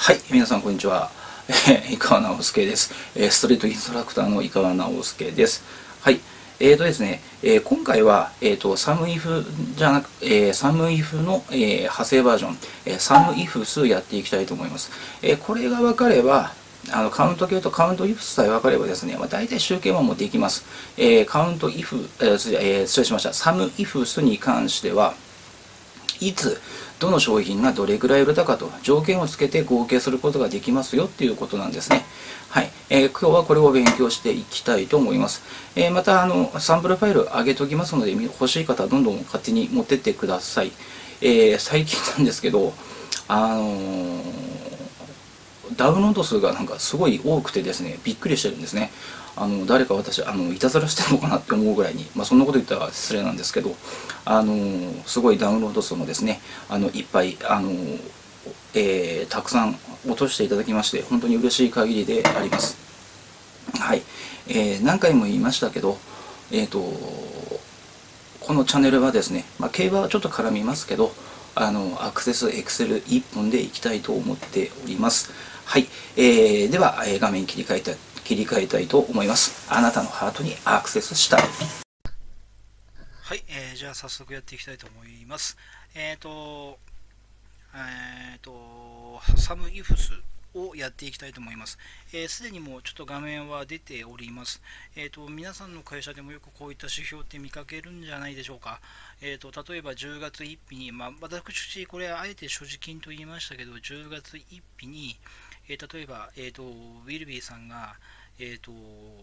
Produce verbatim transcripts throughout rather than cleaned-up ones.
はい、皆さんこんにちは。えー井川直輔です。えーストリートインストラクターの井川直輔です。はい、えーとですね、えー今回は、えーと、サムイフじゃなく、えーサムイフの、えー派生バージョン、えーサムイフスやっていきたいと思います。えーこれが分かれば、あのカウント系とカウントイフさえ分かればですね、まあ、大体集計ももできます。えーカウントイフ、えー失礼えー失礼しました。サムイフスに関しては、いつどの商品がどれぐらい売れたかと条件をつけて合計することができますよっていうことなんですね。はい、えー今日はこれを勉強していきたいと思います。えーまたあのサンプルファイル上げておきますので、欲しい方はどんどん勝手に持ってってください。えー最近なんですけど、あのーダウンロード数がなんかすごい多くてですね、びっくりしてるんですね。あの誰か私あのいたずらしてるのかなって思うぐらいに、まあ、そんなこと言ったら失礼なんですけど、あのすごいダウンロード数もですね、あのいっぱいあの、えーたくさん落としていただきまして本当に嬉しい限りであります。はい、えー何回も言いましたけど、えーとこのチャンネルはですね、まあ、競馬はちょっと絡みますけど、あのアクセスエクセルいっぽんでいきたいと思っております。はい、えー、では、えー画面切り替えた切り替えたいと思います。あなたのハートにアクセスしたい。はい、えーじゃあ早速やっていきたいと思います。えっ、と、えっ、と、サムイフスをやっていきたいと思います。す、えー、で、にもちょっと画面は出ております。えっ、と、皆さんの会社でもよくこういった指標って見かけるんじゃないでしょうか。えっ、と、例えばじゅうがつついたちに、まあ、私、これあえて所持金と言いましたけど、じゅうがつついたちに、えー、例えば、えっ、と、ウィルビーさんが、えっ、と、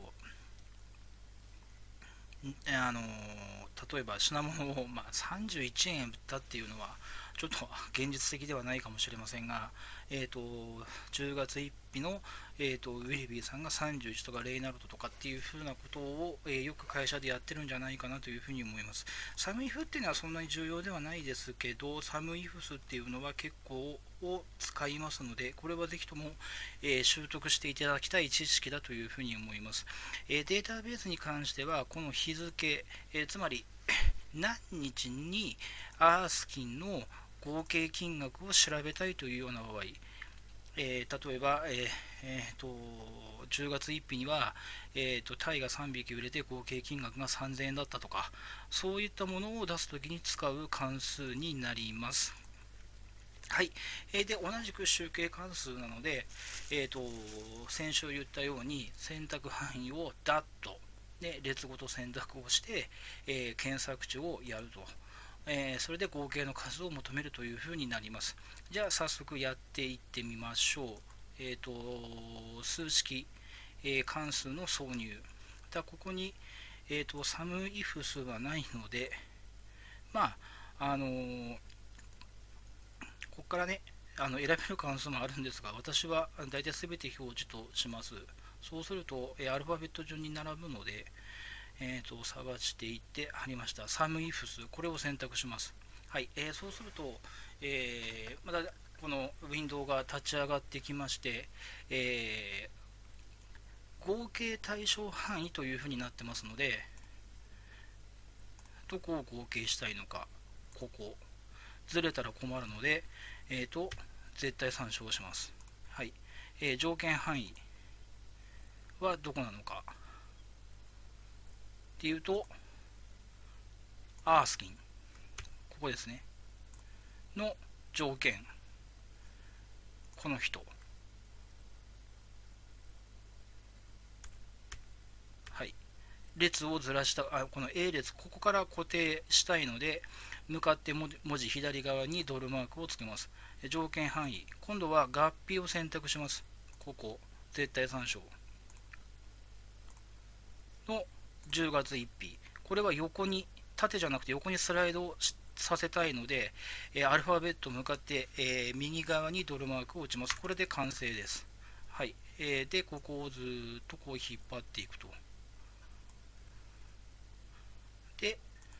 あの例えば品物を、まあ、さんじゅういちえん売ったっていうのはちょっと現実的ではないかもしれませんが、えー、とじゅうがつついたちの、えー、とウィルビーさんがさんじゅういちとかレイナルドとかっていうふうなことを、えーよく会社でやってるんじゃないかなというふうに思います。サムイフっていうのはそんなに重要ではないですけど、サムイフスっていうのは結構を使いますので、これはぜひとも、えー習得していただきたい知識だというふうに思います。えーデータベースに関してはこの日付、えーつまり何日にアースキンの合計金額を調べたいというような場合、えー例えば、えーえーとじゅうがつついたちには、えーとタイがさんびき売れて合計金額がさんぜんえんだったとか、そういったものを出すときに使う関数になります。はい、えーで同じく集計関数なので、えーと先週言ったように選択範囲をダッとで列ごと選択をして、えー検索値をやると、えーそれで合計の数を求めるというふうになります。じゃあ早速やっていってみましょう。えーと数式、えー関数の挿入。だここに、えーとサムイフ数はないので、まああのーここからね、あの選べる関数もあるんですが、私は大体すべて表示とします。そうすると、えアルファベット順に並ぶので、えー、と探していって貼りました。サムイフス、これを選択します。はい、えー、そうすると、えー、まだこのウィンドウが立ち上がってきまして、えー、合計対象範囲というふうになってますので、どこを合計したいのか、ここ。ずれたら困るので、えー、と絶対参照します。はい、えー、条件範囲はどこなのかっていうと、アースキン、ここですね、の条件、この人。はい、列をずらした、あこの A 列、ここから固定したいので、向かって文字左側にドルマークをつけます。条件範囲、今度は合併を選択します。ここ、絶対参照のじゅうがつついたち、これは横に、縦じゃなくて横にスライドさせたいので、えアルファベット向かって、えー、右側にドルマークを打ちます。これで完成です。はい、えー、で、ここをずっとこう引っ張っていくと。で、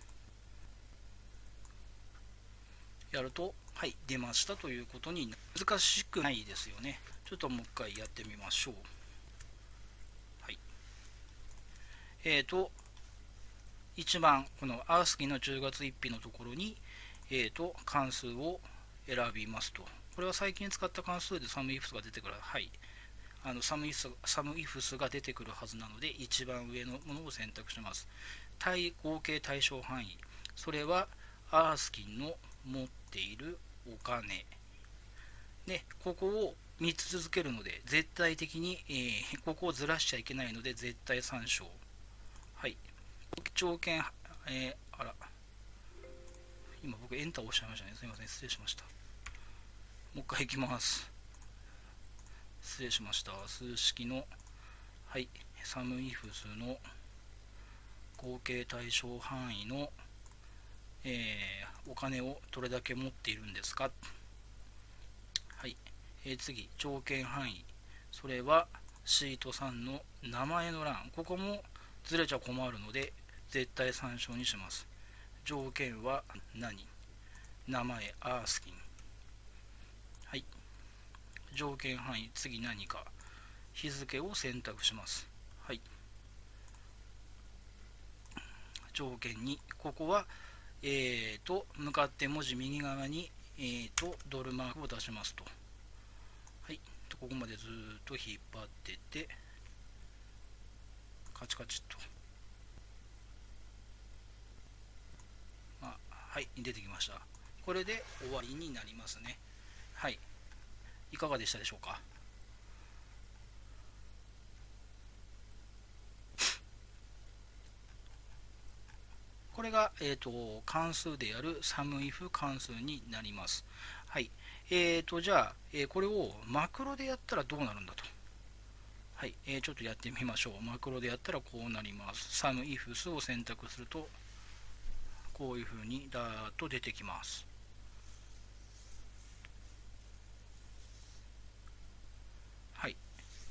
やると、はい、出ましたということに、難しくないですよね。ちょっともう一回やってみましょう。はい。えーと、一番、このアースキーのじゅうがつついたちのところに、えーと、関数を選びますと。 これは最近使った関数でサムイフスが出てくる。はい。あのサムイフス、サムイフスが出てくるはずなので、一番上のものを選択します。対合計対象範囲。それは、アースキンの持っているお金。で、ここをみっつ続けるので、絶対的に、えー、ここをずらしちゃいけないので、絶対参照。はい。条件、えー、あら。今僕エンター押しちゃいましたね。すみません。失礼しました。もう一回いきます。失礼しました。数式の、はい、サムイフスの合計対象範囲の、えー、お金をどれだけ持っているんですか。はい。えー、次、条件範囲。それはシートさんの名前の欄。ここもずれちゃ困るので、絶対参照にします。条件は何？名前、アースキン。はい。条件範囲、次何か。日付を選択します。はい。条件に、ここは、えーと、向かって文字右側に、えーと、ドルマークを出しますと。はい。ここまでずっと引っ張ってて、カチカチっと。あ、はい、出てきました。これで終わりになりますね。はい。いかがでしたでしょうか。これが、えーと、関数である サムイフ 関数になります。はい。えーと、じゃあ、えー、これをマクロでやったらどうなるんだと。はい。えー、ちょっとやってみましょう。マクロでやったらこうなります。サムイフス を選択すると、こういう風にダーッと出てきます。はい。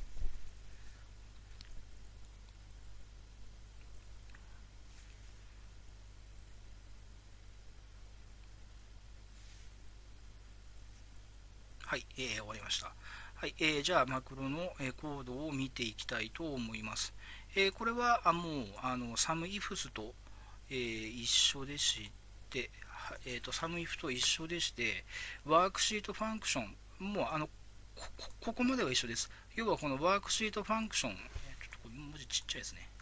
はい、えー、終わりました。はい、えー、じゃあマクロの、えー、コードを見ていきたいと思います。えー、これはあもうあのサムイフスと、えー、一緒でして、えーと、サムイフと一緒でして、ワークシートファンクション、もうあのここここまでは一緒です。要はこのワークシートファンクション、ちょっとこれ文字ちっちゃいですね。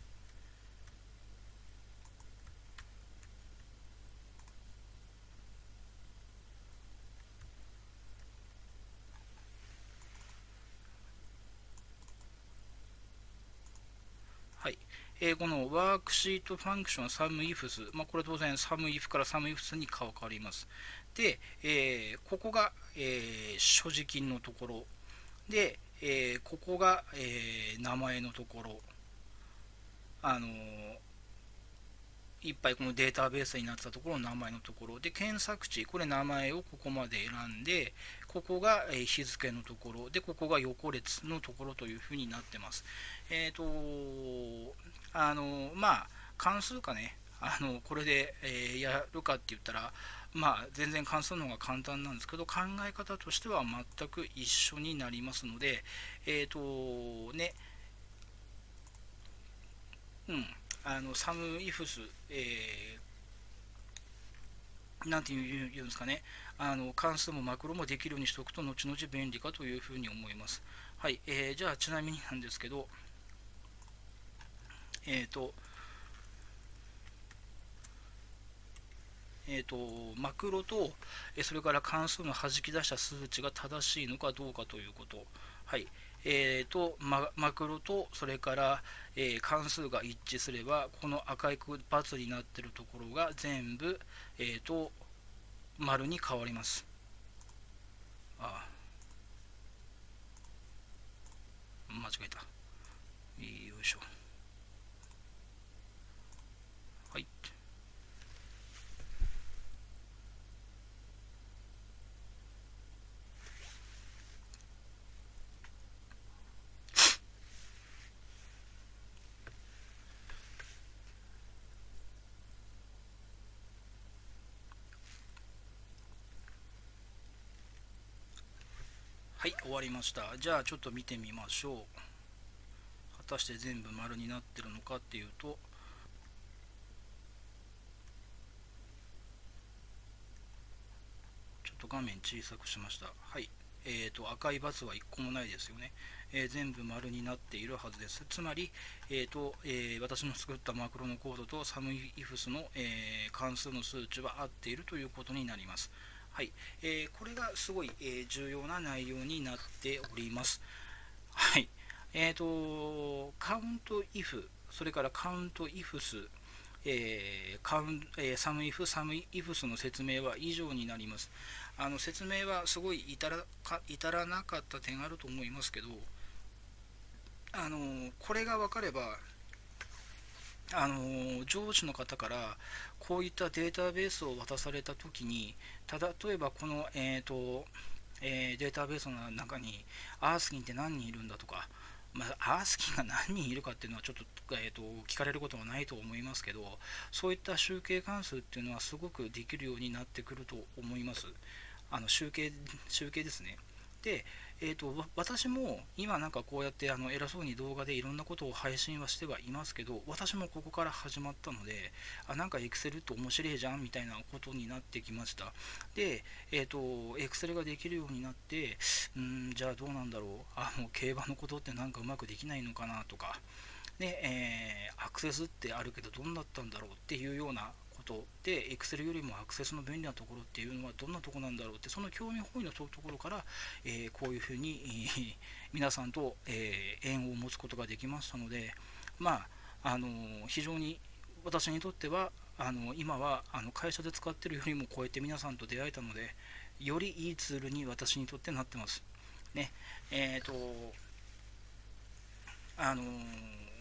はい。えー、このワークシートファンクション サムイフス、まあ、これ当然 サムイフ から サムイフス に変わります。で、えー、ここが、えー、所持金のところ。で、えー、ここが、えー、名前のところ。あのーいっぱいこのデータベースになってたところの名前のところで、検索値、これ名前をここまで選んで、ここが日付のところで、ここが横列のところというふうになってます。えっ、ー、と、あの、まあ、関数かね、あの、これで、えー、やるかって言ったら、まあ、全然関数の方が簡単なんですけど、考え方としては全く一緒になりますので、えっ、ー、と、ね、うん、あの、サムイフス、えー、なんていうんですかね、あの関数もマクロもできるようにしておくと後々便利かというふうに思います。はい、えー、じゃあちなみになんですけど、えっ、ー、と、えーと、マクロと、それから関数の弾き出した数値が正しいのかどうかということ。はい。えーと、ママクロと、それから、えー、関数が一致すれば、この赤い×になっているところが全部、えーと、丸に変わります。ああ、間違えた。よいしょ。はい。はい、終わりました。じゃあちょっと見てみましょう。果たして全部丸になってるのかっていうと、ちょっとと画面小さくしました。はい。えー、と赤いバツはいっこもないですよね、えー、全部丸になっているはずです。つまり、えーとえー、私の作ったマクロのコードと SUMIFS の、えー、関数の数値は合っているということになります。はい、えー、これがすごい、えー、重要な内容になっております。はい、えーとカウント if それからカウント ifs、えー、カウンえー、SUMIF、SUMIFS の説明は以上になります。あの説明はすごい至らか至らなかった点あると思いますけど、あのこれが分かれば、あの上司の方からこういったデータベースを渡されたときに、ただ例えばこの、えーとえー、データベースの中にアースキンって何人いるんだとか、まあ、アースキンが何人いるかっていうのはちょっと、えーと、聞かれることはないと思いますけど、そういった集計関数っていうのはすごくできるようになってくると思います。あの集計集計ですね。で、えーと、私も今なんかこうやってあの偉そうに動画でいろんなことを配信はしてはいますけど、私もここから始まったので、あなんか Excel って面白いじゃんみたいなことになってきました。で、えーと、Excel ができるようになって、んじゃあどうなんだろう、あの競馬のことってなんかうまくできないのかなとか、で、えー、アクセスってあるけどどんだったんだろうっていうようなことで、Excel よりもアクセスの便利なところっていうのはどんなところなんだろうって、その興味本位のところから、えー、こういうふうに、えー、皆さんと、えー、縁を持つことができましたので、まあ、あのー、非常に私にとってはあの今はあの会社で使っているよりも超えて皆さんと出会えたので、よりいいツールに私にとってなってます。ね、えっ、ー、とあのー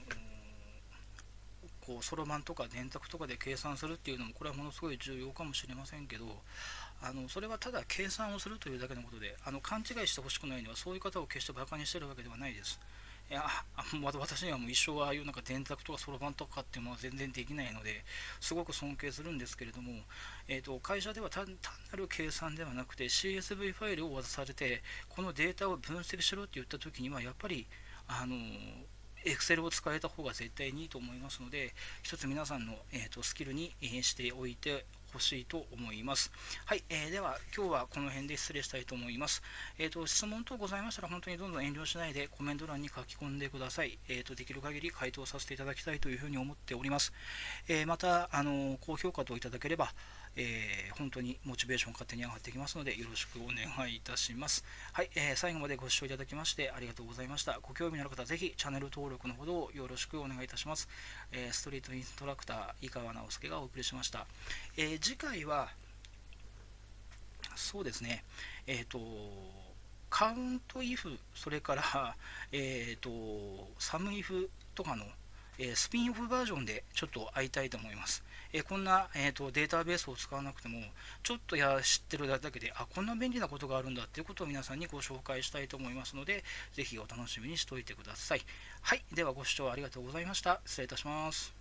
こうそろばんとか電卓とかで計算するっていうのもこれはものすごい重要かもしれませんけど、あのそれはただ計算をするというだけのことで、あの勘違いしてほしくないのはそういう方を決してバカにしてるわけではないです。いやあ私にはもう一生ああいうなんか電卓とかそろばんとかっていうのは全然できないのですごく尊敬するんですけれども、えー、と会社では単なる計算ではなくて シーエスブイ ファイルを渡されてこのデータを分析しろって言った時にはやっぱりあのExcel を使えた方が絶対にいいと思いますので、一つ皆さんの、えー、とスキルに、えー、しておいてほしいと思います。はい、えー、では今日はこの辺で失礼したいと思います。えー、と質問等ございましたら本当にどんどん遠慮しないでコメント欄に書き込んでください。えー、とできる限り回答させていただきたいというふうに思っております。えー、またあの高評価といただければ、えー、本当にモチベーション勝手に上がってきますのでよろしくお願いいたします。はい、えー、最後までご視聴いただきましてありがとうございました。ご興味のある方はぜひチャンネル登録のほどよろしくお願いいたします。えー、ストリートインストラクター井川直輔がお送りしました。えー、次回はそうですね、えっ、ー、とカウントイフ、それから、えっ、ー、とサムイフとかのえー、スピンオフバージョンでちょっと会いたいと思います。えー、こんな、えーと、データベースを使わなくても、ちょっとや知ってるだけで、あ、こんな便利なことがあるんだっていうことを皆さんにご紹介したいと思いますので、ぜひお楽しみにしておいてください。はい、ではご視聴ありがとうございました。失礼いたします。